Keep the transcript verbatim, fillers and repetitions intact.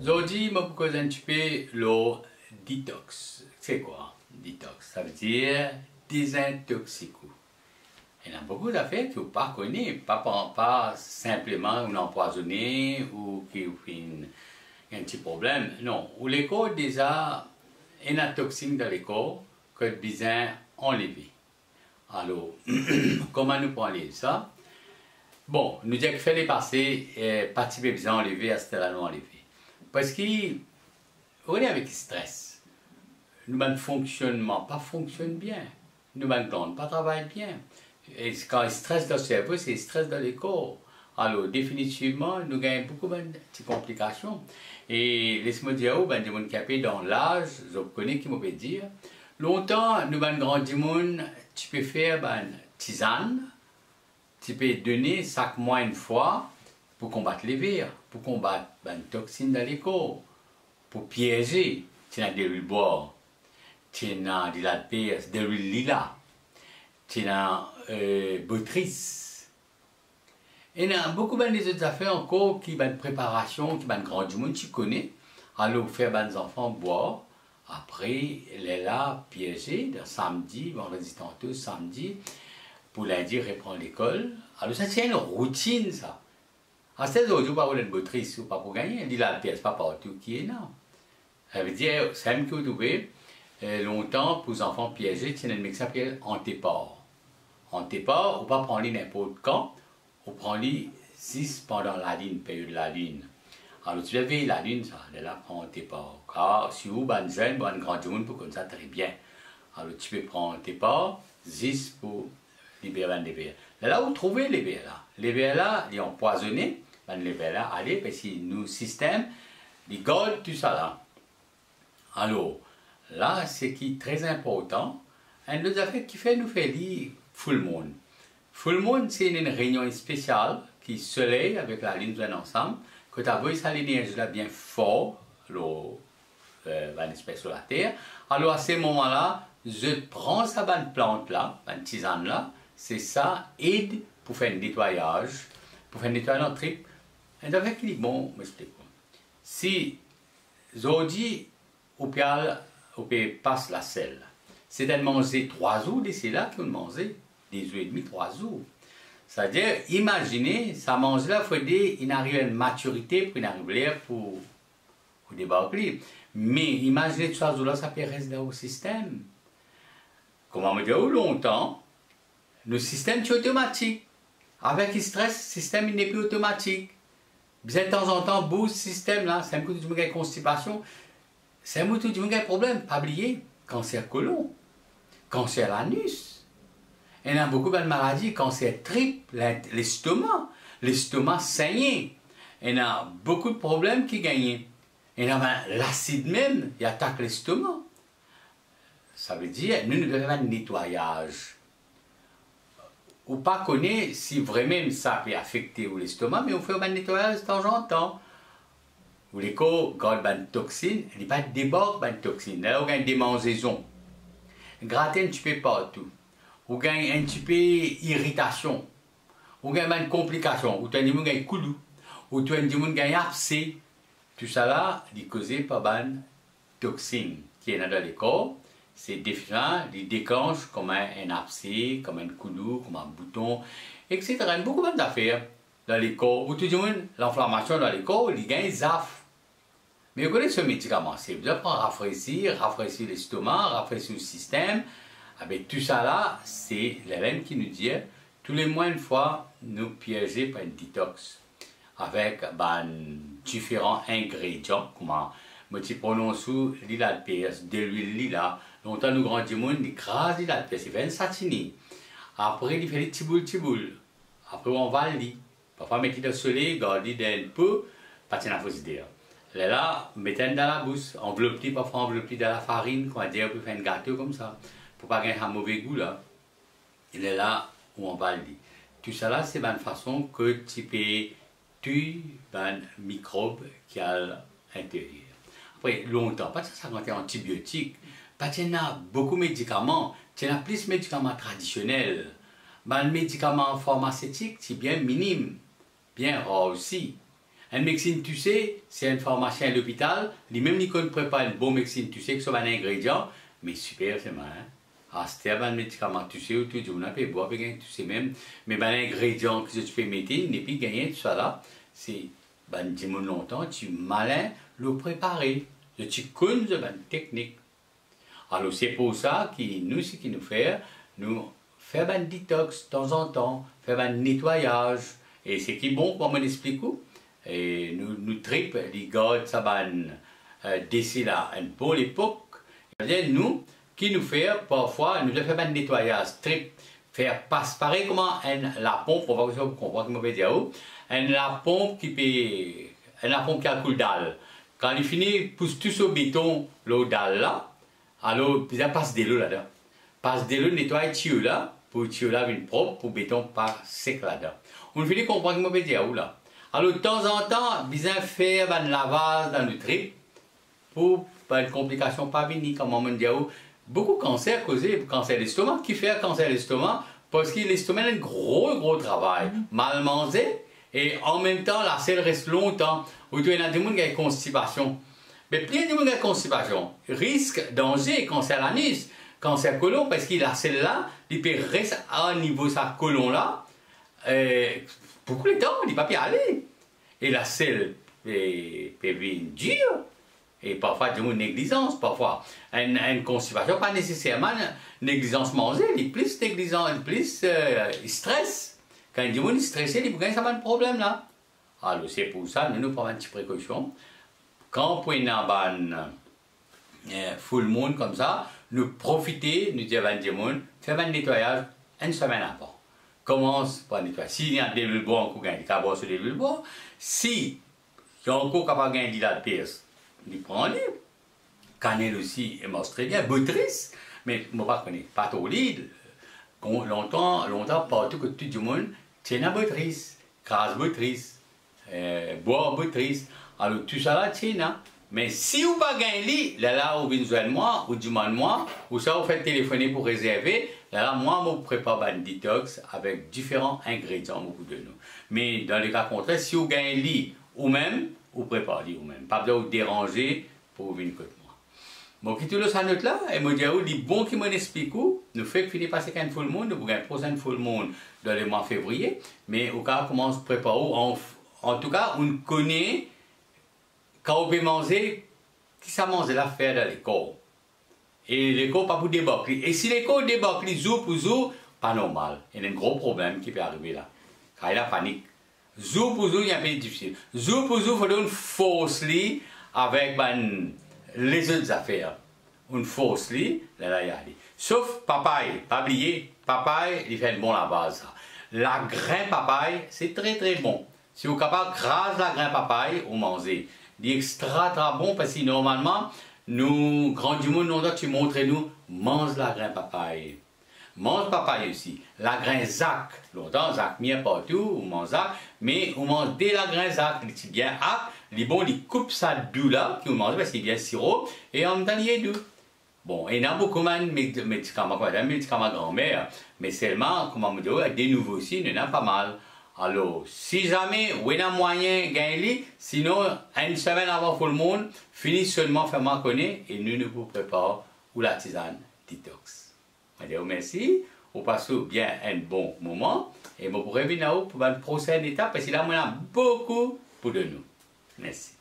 Aujourd'hui, je vais vous causer un petit peu le détox. C'est quoi, détox? Ça veut dire désintoxiquer. Il y en a beaucoup d'affaires que vous ne connaissez pas, pas, pas simplement vous empoisonner ou qui vous fait un petit problème. Non, ou les corps déjà, il y a une toxine dans les corps que le besoin enlever. Alors, comment nous prenons ça? Bon, nous disons qu'il fallait passer, euh, partie besoin enlever à ce là nous enlever. Parce que, on est avec le stress. Nous, notre fonctionnement pas fonctionne bien. Nous, notre glande pas travaille bien. Et quand il stress dans le cerveau, c'est le stress dans le corps. Alors, définitivement, nous gagnons beaucoup de petites complications. Et laisse-moi dire, ben, des gens qui dans l'âge, je connais qui m'ont dire, longtemps, nous, ben, grand monde, tu peux faire ben, tisane, tu peux donner chaque mois une fois pour combattre les vers, pour combattre ben, toxines dans les corps, pour piéger. Tu as de l'huile bois, tu as de la pierre, de l'huile lila, tu as euh, botrice. Et il y a beaucoup ben, des autres affaires encore qui ben, préparation, qui ben, grand monde, tu connais. Alors, faire ben, des enfants boire. Après, elle est là, piégée, samedi, vendredi tantôt, samedi, pour lundi, reprendre l'école. Alors, ça, c'est une routine, ça. À seize heures, vous ne pouvez pas une motrice ou pas pour gagner. Elle dit la pièce, pas partout qui est là. Ça veut dire, c'est même que vous trouvez, euh, longtemps, pour les enfants piégés, il y a un mec qui s'appelle antéport. Antéport, on ne peut pas prendre n'importe quand, on prend les six pendant la ligne, période de la ligne. Alors, tu veux la lune, ça, elle est là, prends tes parts. Car si vous, ben jeune, ben grand monde, pour comme ça, très bien. Alors, tu peux prendre tes parts, dix pour libérer les vers. Là, vous trouvez les vers là. Les vers là, ils sont empoisonnés, ben les vers là, allez, parce que nous, système, ils gardent tout ça là. Alors, là, c'est qui est très important. Un autre affaire qui fait nous faire lire full moon. Full moon, c'est une réunion spéciale qui est soleil avec la lune d'un ensemble. Que tu as vu ça l'énergie là bien fort, l'eau, euh, une espèce sur la terre. Alors à ce moment-là, je prends sa bonne plante là, une tisane là, c'est ça, aide pour faire un nettoyage, pour faire un nettoyage en trip. Et avec qui bon, je m'explique. Si aujourd'hui, au peut passe la selle, c'est de manger trois jours d'ici là qu'on manger, des œufs et demi, trois jours. C'est-à-dire, imaginez, ça mange là, il faut dire, il arrive à une maturité pour arriver pour, pour débarquer. Mais imaginez tout ça, là, ça peut rester dans le système. Comment me dire, longtemps, le système est automatique. Avec le stress, le système n'est plus automatique. Bien de temps en temps, bouge ce système là, c'est un coup de une constipation, c'est un coup de un problème, pas oublier, cancer côlon, cancer l'anus. Il y a beaucoup de maladies, cancer triple, l'estomac, l'estomac saigné. Il y a beaucoup de problèmes qui gagnent. Il y a l'acide même, il attaque l'estomac. Ça veut dire, nous, nous devons faire un nettoyage. Ou pas connaître si vraiment ça peut affecter l'estomac, mais on fait un nettoyage de temps en temps. Ou les corps gardent une toxine, il n'y a pas de débord de toxine. Là, on a une démangeaison. Gratter un petit peu partout. Ou gagne un petit peu d'irritation, ou gagne une complication, ou tu as des gens qui ont coulou, ou tu as des gens qui ont abcès. Tout ça là, c'est causé par une toxine qui est dans le corps. C'est différent, il déclenche comme un abcès, comme un coulou, comme un bouton, et cetera. Il y a beaucoup d'affaires dans le corps. Ou tu dis l'inflammation dans le corps, il gagne zaf. Mais vous connaissez ce médicament, c'est vous allez rafraîchir, rafraîchir l'estomac, rafraîchir le système. Avec tout ça là, c'est l'élève qui nous dit, tous les mois une fois, nous piéger par une détox avec ben, différents ingrédients, comment je prononce sous lila de pierre, de l'huile lila, longtemps nous grandissons, nous crasons lila de pierre, c'est fait un satini. Après, il fait des petits boules, petits boules. Après, on va le lit. Parfois, on met dans le soleil, garder d'un peu, pas de la fausse idée. Là, on met dans la bouche, enveloppe, parfois enveloppe dans la farine, on va dire, on peut faire un gâteau comme ça. Pour pas gagner un mauvais goût là, il est là où on va le dire. Tout ça là, c'est une façon que tu peux tuer les microbes qui a à l'intérieur. Après, longtemps, pas de ça quand tu es antibiotique, pas tu as beaucoup de médicaments, tu as plus de médicaments traditionnels. Ben, le médicament pharmaceutique, c'est bien minime, bien rare aussi. Un médecin, tu sais, c'est un pharmacien à l'hôpital, lui-même, il ne prépare un bon médecin, tu sais que c'est un ingrédient, mais super, c'est marrant. Ah, c'était un médicament, tu sais, tout le monde peut boire, tu sais même, mais un ingrédient que tu peux mettre, et puis gagner tout ça là, c'est, ben, dis-moi longtemps, tu es malin, le préparer, tu connais une technique. Alors, c'est pour ça que nous, ce qu'il nous fait, nous faire un détox de temps en temps, faire un nettoyage, et c'est qui bon, comme on explique, et nous, nous tripes, les gars, ça va euh, d'ici là, une bonne époque, nous, qui nous fait parfois, nous faire un nettoyage strict, faire passer pareil comment un, la pompe, on va comprendre comment on va dire, une la pompe qui peut, la pompe qui a coule dalle. Quand il finit, pousse tout ce béton, l'eau dalle là, alors il passe de l'eau là-dedans. Passe de l'eau, nettoie tuyau là, pour tuyau là une propre, pour béton pas sec là-dedans. On finit comprendre comment on va dire là. Alors de temps en temps, bien faire un lavage dans le trip, pour pas une complication pas venir, comme on dit. Beaucoup de cancers causés, cancer d'estomac, qui fait cancer d'estomac, parce que l'estomac a un gros, gros travail. Mm-hmm. Mal mangé, et en même temps, la selle reste longtemps. Ou tu as des gens qui ont une constipation. Mais plein de gens qui ont une constipation. Risque, danger, cancer l'anis, cancer colon, parce que la selle là, il peut rester à niveau de sa colon là, euh, beaucoup de temps, il ne peut pas y aller. Et la selle peut devenir dure. Et parfois, de une négligence, parfois. Une, une constipation, pas nécessairement une négligence manger, il plus négligence, plus euh, stress. Quand il est stressé, il peut gagner un problème là. Alors, c'est pour ça, nous nous prenons une petite précaution. Quand on prend un euh, full moon comme ça, nous profiter, nous disons à des gens, faire un nettoyage une semaine avant. Commence par nettoyer. S'il y a des bulles bois, on peut gagner des sur des bulles bois. Si il y a encore capable de gagner de la pièce, il prend un livre. Cannelle aussi, et mange très bien, boutrice, mais je ne connais pas trop l'île. Longtemps, longtemps, partout que tout le monde tient la boutrice, crase boutrice, euh, bois boutrice. Alors tout ça là, tient. Mais si vous n'avez pas gagné, là, là, vous venez de moi, ou du mois de moi, ou ça, vous faites téléphoner pour réserver, là, là, moi, je prépare un détox avec différents ingrédients, beaucoup de nous. Mais dans le cas contraire, si vous gagnez ou même, vous préparez ou même. Pas besoin de vous déranger pour venir côté moi. Bon, qui tout le sa note là, et me dit, les bons qui m'expliquent, nous fait que finir passer qu'un full moon, nous avons un prochain full moon dans le mois de février, mais au cas où on commence à préparer, en, en tout cas, on connaît, quand on peut manger, qui ça mange l'affaire dans l'école. Et l'école, pas pour débâcler. Et si l'école débâcle, zou pour zou, pas normal. Il y a un gros problème qui peut arriver là. Quand il y a panique. Zou pour zou, il y a un peu difficile. Zou pour zou, il faut une force avec ben, les autres affaires. Une force là, là, il y a. Sauf papaye, pas oublier, papaye, il fait un bon la base. La grain papaye, c'est très très bon. Si vous êtes capable de craser la grain papaye, vous mangez. C'est extra très bon parce que normalement, nous, grand du monde, nous, tu montres nous, mange la grain papaye. Mange papaye aussi. La grain zac. Longtemps, zac mien partout, on mange zac. Mais on mange dès la grain zac. C'est bien hack. Les bons, ils coupent ça doux là, qui on mange parce qu'il est bien sirop. Et en même temps, il est doux. Bon, il y a beaucoup de médicaments, des médicaments grand-mère. Mais seulement, comment me dire, des nouveaux aussi, il y en a pas mal. Alors, si jamais vous avez moyen de gagner, sinon, une semaine avant tout le monde, finissez seulement faire ma connaître et nous nous vous préparons pour la tisane détox. Je vous remercie, vous passez bien un bon moment et vous pourrez venir pour une prochaine étape parce que là, on a beaucoup pour de nous. Merci.